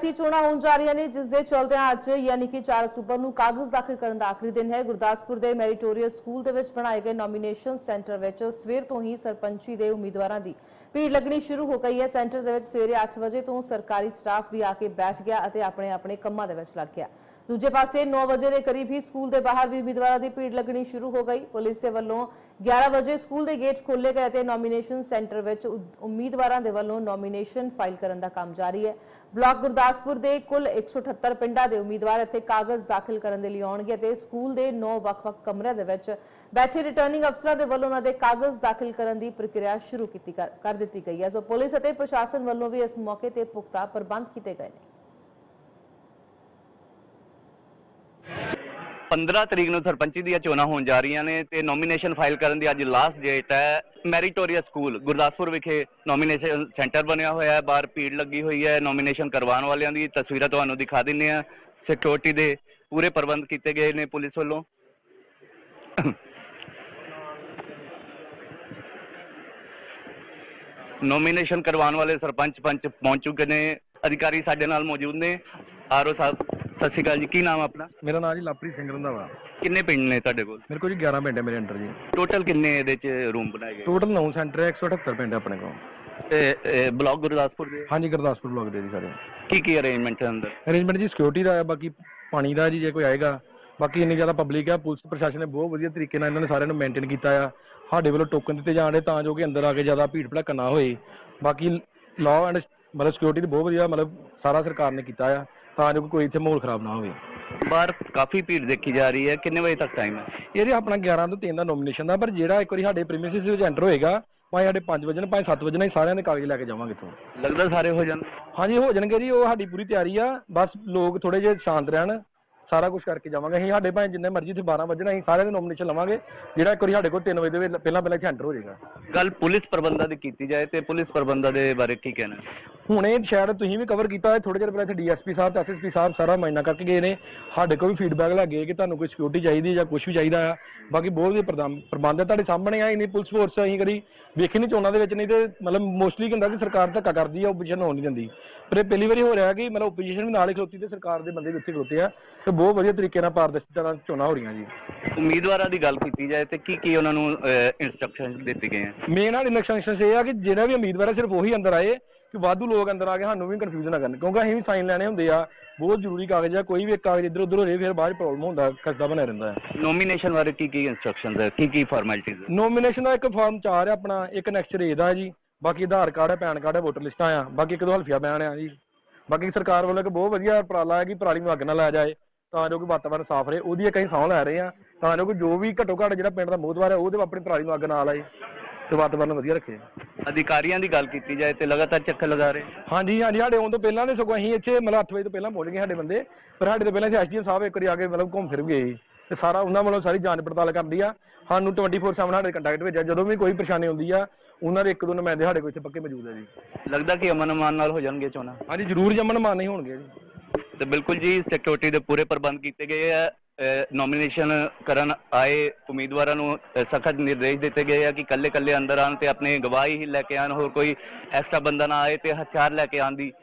चोणां होण जा रਹੀਆਂ ਨੇ जिस दे चलदਿਆਂ ਅੱਜ यानी कि 4 अक्तूबर ਨੂੰ ਕਾਗਜ਼ ਦਾਖਲ ਕਰਨ ਦਾ ਆਖਰੀ ਦਿਨ ਹੈ। ਗੁਰਦਾਸਪੁਰ ਦੇ ਮੈਰੀਟੋਰੀਅਸ ਸਕੂਲ ਦੇ ਵਿੱਚ ਬਣਾਏ ਗਏ ਨੋਮੀਨੇਸ਼ਨ ਸੈਂਟਰ ਵਿੱਚ ਸਵੇਰ ਤੋਂ ਹੀ ਸਰਪੰਚੀ ਦੇ ਉਮੀਦਵਾਰਾਂ ਦੀ ਭੀੜ ਲੱਗਣੀ ਸ਼ੁਰੂ ਹੋ ਗਈ ਹੈ। ਸੈਂਟਰ ਦੇ ਵਿੱਚ ਸਵੇਰੇ 8 ਵਜੇ ਤੋਂ ਸਰਕਾਰੀ ਸਟਾਫ ਵੀ ਆ ਕੇ ਬੈਠ ਗਿਆ ਅਤੇ ਆਪਣੇ ਕੰਮਾਂ ਦੇ ਵਿੱਚ ਲੱਗ ਗਿਆ। दूजे पासे 9 बजे के करीब ही स्कूल के बाहर भी उम्मीदवारों की भीड़ लगनी शुरू हो गई। पुलिस के वलों 11 बजे स्कूल के गेट खोले गए थे। नॉमीनेशन सेंटर में उम्मीदवारों के वलों नॉमीनेशन फाइल करने का काम जारी है। ब्लॉक गुरदासपुर के कुल 178 पिंडों के उम्मीदवार इत्थे कागज दाखिल करने लई आउणगे ते स्कूल के 9 ਵੱਖ-ਵੱਖ कमरिਆਂ ਦੇ ਵਿੱਚ बैठे रिटर्निंग अफसरां ਦੇ ਵੱਲੋਂ उन्हां दे कागज दाखिल करने की प्रक्रिया शुरू कर दी गई है। सो पुलिस और प्रशासन ਵੱਲੋਂ भी इस मौके पर पुख्ता प्रबंध किए गए हैं। 15 तरीक ਨੂੰ ਸਰਪੰਚੀ ਦੀਆਂ ਚੋਣਾਂ ਹੋਣ ਜਾ ਰਹੀਆਂ ਨੇ ਤੇ ਨੋਮੀਨੇਸ਼ਨ ਫਾਈਲ ਕਰਨ ਦੀ ਅੱਜ ਲਾਸਟ ਡੇਟ ਹੈ। ਮੈਰੀਟੋਰੀਅਸ ਸਕੂਲ ਗੁਰਦਾਸਪੁਰ ਵਿਖੇ ਨੋਮੀਨੇਸ਼ਨ ਸੈਂਟਰ ਬਣਿਆ ਹੋਇਆ ਹੈ। ਬਾਹਰ ਭੀੜ ਲੱਗੀ ਹੋਈ ਹੈ। ਨੋਮੀਨੇਸ਼ਨ ਕਰਵਾਉਣ ਵਾਲਿਆਂ ਦੀ ਤਸਵੀਰਾਂ ਤੁਹਾਨੂੰ ਦਿਖਾ ਦਿੰਨੇ ਆ। ਸਿਕਿਉਰਿਟੀ ਦੇ ਪੂਰੇ ਪ੍ਰਬੰਧ ਕੀਤੇ ਗਏ ਨੇ ਪੁਲਿਸ ਵੱਲੋਂ। ਨੋਮੀਨੇਸ਼ਨ ਕਰਵਾਉਣ ਵਾਲੇ ਸਰਪੰਚ ਪੰਚ ਪਹੁੰਚ ਚੁੱਕੇ ਨੇ। ਅਧਿਕਾਰੀ ਸਾਡੇ ਨਾਲ ਮੌਜੂਦ ਨੇ। ਆਰਓ ਸਾਹਿਬ सत श्री अकाल जी, की नाम अपना? मेरा नाम जी लवप्रीत सिंह रंधावा। किन्ने पिंड ने तुहाडे कोल? मेरे को जी 11 पिंड है मेरे अंडर जी। टोटल किन्ने इहदे च रूम बनाए गए? टोटल 9 सेंटर है, 178 पिंड है अपने को। ते ब्लॉक गुरदासपुर दे? हाँ जी, गुरदासपुर ब्लॉक दे जी सारे। की अरेंजमेंट है अंदर? अरेंजमेंट जी सिक्योरिटी का है, बाकी पानी का जी जे कोई आएगा। बाकी इन्नी ज़्यादा पब्लिक है। पुलिस प्रशासन ने बहुत वधिया तरीके नाल इन्होंने सारे मेनटेन किया है। साडे वालों टोकन दिते जाण दे तां जो कि अंदर आके ज़्यादा भीड़ भड़का ना होए। बाकी लॉ एंड मतलब सिक्योरिटी बहुत वधिया मतलब सारा सरकार ने किया है तां जो कोई इत्थे माहौल खराब ना होए। बाहर काफी भीड़ देखी जा रही है। कितने बजे तक टाइम है? ये अपना 11 ਤੋਂ 3 ਦਾ ਨੋਮੀਨੇਸ਼ਨ ਦਾ, ਪਰ ਜਿਹੜਾ ਇੱਕ ਵਾਰੀ ਸਾਡੇ ਪ੍ਰੀਮਿਸਿਸ ਵਿੱਚ ਐਂਟਰ ਹੋਏਗਾ ਭਾਵੇਂ ਸਾਡੇ 5 ਵਜੇ ਭਾਵੇਂ 7 ਵਜੇ ਸਾਰਿਆਂ ਦੇ ਕਾਗਜ਼ ਲੈ ਕੇ ਜਾਵਾਂਗੇ ਇੱਥੋਂ। ਲੱਗਦਾ ਸਾਰੇ ਹੋ ਜਾਣ? ਹਾਂਜੀ ਹੋ ਜਾਣਗੇ ਜੀ, ਉਹ ਸਾਡੀ ਪੂਰੀ ਤਿਆਰੀ ਆ। ਬਸ ਲੋਕ ਥੋੜੇ ਜਿਹੇ ਸ਼ਾਂਤ ਰਹਿਣ, ਸਾਰਾ ਕੁਝ ਕਰਕੇ ਜਾਵਾਂਗੇ ਅਸੀਂ। ਸਾਡੇ ਭਾਵੇਂ ਜਿੰਨੇ ਮਰਜ਼ੀ ਇੱਥੇ 12 ਵਜੇ ਅਸੀਂ ਸਾਰਿਆਂ ਦੇ ਨੋਮੀਨੇਸ਼ਨ ਲਵਾਂਗੇ। ਜਿਹੜਾ ਇੱਕ ਵਾਰੀ ਸਾਡੇ ਕੋਲ 3 ਵਜੇ ਦੇ ਪਹਿਲਾਂ ਇੱਥੇ ਐਂਟਰ ਹੋ ਜਾਏਗਾ। ਗੱਲ ਪੁਲਿਸ ਪ੍ਰਬੰਧਾਂ ਦੀ ਕੀਤੀ ਜਾਏ ਤੇ ਪੁਲਿਸ ਪ੍ਰਬੰਧਾਂ ਦੇ ਬਾਰੇ ਕੀ ਕਹਿਣਾ? ਹੁਣ ਇਹ ਸ਼ਾਇਦ ਤੁਸੀਂ ਵੀ ਕਵਰ ਕੀਤਾ ਹੈ। ਥੋੜੇ ਚਿਰ ਪਹਿਲਾਂ ਇੱਥੇ ਡੀਐਸਪੀ ਸਾਹਿਬ ਤੇ ਐਸਐਸਪੀ ਸਾਹਿਬ ਸਾਰਾ ਮਾਇਨਾ ਕਰਕੇ ਗਏ ਨੇ। ਸਾਡੇ ਕੋਲ ਵੀ ਫੀਡਬੈਕ ਲੱਗੇ ਕਿ ਤੁਹਾਨੂੰ ਕੋਈ ਸਿਕਿਉਰਿਟੀ ਚਾਹੀਦੀ ਜਾਂ ਕੁਝ ਵੀ ਚਾਹੀਦਾ ਆ। ਬਾਕੀ ਬਹੁਤ ਵਧੀਆ ਪ੍ਰਬੰਧ ਹੈ ਤੁਹਾਡੇ ਸਾਹਮਣੇ ਆ। ਇੰਨੀ ਪੁਲਿਸ ਫੋਰਸ ਅਸੀਂ ਕਦੀ ਵੇਖੀ ਨਹੀਂ ਚੋਣਾਂ ਦੇ ਵਿੱਚ, ਨਹੀਂ ਤੇ ਮਤਲਬ ਮੋਸਟਲੀ ਹੁੰਦਾ ਕਿ ਸਰਕਾਰ ਧੱਕਾ ਕਰਦੀ ਆ, ਓਪੋਜੀਸ਼ਨ ਹੋਣ ਨਹੀਂ ਦਿੰਦੀ। ਪਰ ਇਹ ਪਹਿਲੀ ਵਾਰੀ ਹੋ ਰਿਹਾ ਕਿ ਮਤਲਬ ਓਪੋਜੀਸ਼ਨ ਵੀ ਨਾਲ ਹੀ ਖਲੋਤੀ ਤੇ ਸਰਕਾਰ ਦੇ ਬੰਦੇ ਵੀ ਉੱਥੇ ਖਲੋਤੇ ਆ ਤੇ ਬਹੁਤ ਵਧੀਆ ਤਰੀਕੇ ਨਾਲ ਪਾਰਦਰਸ਼ੀ ਤਰ੍ਹਾਂ ਚੋਣਾਂ ਹੋ ਰਹੀਆਂ ਜੀ। ਉਮੀਦਵਾਰਾਂ ਦੀ ਗੱਲ ਕੀਤੀ ਜਾਏ ਤੇ ਕੀ ਉਹਨਾਂ ਨੂੰ ਇੰਸਟਰਕਸ਼ਨ ਦਿੱਤੇ ਗਏ ਆ? ਮੇਨ ਨਾਲ ਇੰਸਟਰਕਸ਼ਨ ਇਹ ਆ ਕਿ ਜਿਹੜਾ ਵੀ ਉਮੀਦਵਾਰ ਹੈ ਸਿਰਫ ਉਹੀ ਅੰਦਰ ਆਏ, ਕਿ ਵਾਧੂ ਲੋਕ ਅੰਦਰ ਆ ਕੇ ਸਾਨੂੰ ਵੀ ਕਨਫਿਊਜ਼ਨ ਨਾ ਕਰਨ, ਕਿਉਂਕਿ ਅਸੀਂ ਵੀ ਸਾਈਨ ਲੈਣੇ ਹੁੰਦੇ ਆ। ਬਹੁਤ ਜ਼ਰੂਰੀ ਕਾਗਜ਼ ਆ। ਕੋਈ ਵੀ ਇੱਕ ਕਾਗਜ਼ ਇੱਧਰ ਉੱਧਰ ਹੋ ਜਾਏ ਫਿਰ ਬਾਅਦ ਪ੍ਰੋਬਲਮ ਹੁੰਦਾ, ਖਸਤਾ ਬਣਿਆ ਰਹਿੰਦਾ ਹੈ। ਨੋਮੀਨੇਸ਼ਨ ਬਾਰੇ ਕੀ ਇੰਸਟਰਕਸ਼ਨਸ ਹੈ, ਕੀ ਫਾਰਮੈਲਿਟੀਜ਼ ਹੈ? ਨੋਮੀਨੇਸ਼ਨ ਦਾ ਇੱਕ ਫਾਰਮ 4 ਹੈ ਆਪਣਾ, ਇੱਕ ਨੈਕਸਟ ਏਜ ਦਾ ਜੀ। ਬਾਕੀ ਆਧਾਰ ਕਾਰਡ ਹੈ, ਪੈਨ ਕਾਰਡ ਹੈ, ਵੋਟਰ ਲਿਸਟਾਂ ਆ। ਬਾਕੀ ਇੱਕ ਦੋ ਹਲਫੀਆ ਬਿਆਨ ਆ ਜੀ। ਬਾਕੀ ਸਰਕਾਰ ਵੱਲੋਂ ਇੱਕ ਬਹੁਤ ਵਧੀਆ ਉਪਰਾਲਾ ਹੈ ਕਿ ਪਰਾਲੀ ਨੂੰ ਅੱਗ ਨਾ ਲਾਇਆ ਜਾਏ ਤਾਂ ਜੋ ਕਿ ਵਾਤਾਵਰਨ ਸਾਫ਼ ਰਹੇ। ਉਹਦੀ ਇੱਕ ਅਸੀਂ ਸਹੁੰ ਲੈ ਰਹੇ ਹਾਂ ਤਾਂ ਜੋ ਕਿ ਜੋ ਵੀ ਘੱਟੋ ਘੱਟ ਜਿਹੜਾ ਪਿੰਡ ਦਾ ਮੋਹਤਵਾਰ ਹੈ ਉਹਦੇ ਆਪਣੀ ਪਰਾਲੀ ਨੂੰ ਅੱਗ ਨਾ ਲਾਏ ਤੇ ਵਾਤਾਵਰਨ ਵਧੀਆ ਰੱਖੇ। ਅਧਿਕਾਰੀਆਂ ਦੀ ਗੱਲ ਕੀਤੀ ਜਾਏ ਤੇ ਲਗਾਤਾਰ ਚੱਕਰ ਲਗਾ ਰਹੇ? ਹਾਂਜੀ, ਸਾਡੇ ਆਉਣ ਤੋਂ ਪਹਿਲਾਂ ਨੇ ਸਗੋਂ ਅਸੀਂ ਇੱਥੇ ਮਤਲਬ 8 ਵਜੇ ਤੋਂ ਪਹਿਲਾਂ ਪਹੁੰਚ ਗਏ ਸਾਡੇ ਬੰਦੇ। ਪਰ ਸਾਡੇ ਤੋਂ ਪਹਿਲਾਂ ਐਸਡੀਐਮ ਸਾਹਿਬ ਇੱਕ ਵਾਰੀ ਆ ਕੇ ਮਤਲਬ ਘੁੰਮ ਫਿਰ ਗਏ ਤੇ ਸਾਰਾ ਉਹਨਾਂ ਵੱਲੋਂ ਸਾਰੀ ਜਾਂਚ ਪੜਤਾਲ ਕਰਦੀ ਆ। ਸਾਨੂੰ 24/7 ਸਾਡੇ ਕੰਟੈਕਟ ਵਿੱਚ ਆ। ਜਦੋਂ ਵੀ ਕੋਈ ਪਰੇਸ਼ਾਨੀ ਹੁੰਦੀ ਆ ਉਹਨਾਂ ਦੇ 1-2 ਨੁਮਾਇੰਦੇ ਸਾਡੇ ਕੋਲ ਇੱਥੇ ਪੱਕੇ ਮੌਜੂਦ ਹੈ ਜੀ। ਲੱਗਦਾ ਕਿ ਅਮਨ ਅਮਾਨ ਨਾਲ ਹੋ ਜਾਣਗੇ ਚੋਣਾਂ? ਹਾਂਜੀ ਜ਼ਰੂਰ, ਅਮਨ ਅਮਾਨ ਨਹੀਂ ਹੋਣਗੇ ਜੀ। ਤੇ ਬਿਲਕੁਲ ਜੀ, ਸਿਕਿਉਰਿਟੀ ਦੇ ਪੂਰੇ ਪ੍ਰਬੰਧ ਕੀਤੇ ਗਏ ਆ। ਨੋਮੀਨੇਸ਼ਨ ਕਰਨ ਆਏ ਉਮੀਦਵਾਰਾਂ ਨੂੰ ਸਖਤ ਨਿਰਦੇਸ਼ ਦਿੱਤੇ ਗਏ ਆ ਕਿ ਕੱਲੇ ਅੰਦਰ ਆਉਣ ਤੇ ਆਪਣੇ ਗਵਾਹੀ ਹੀ ਲੈ ਕੇ ਆਉਣ, ਹੋਰ ਕੋਈ ਐਕਸਟਰਾ ਬੰਦਾ ਨਾ ਆਏ ਤੇ ਹਥਿਆਰ ਲੈ ਕੇ ਆਉਣ ਦੀ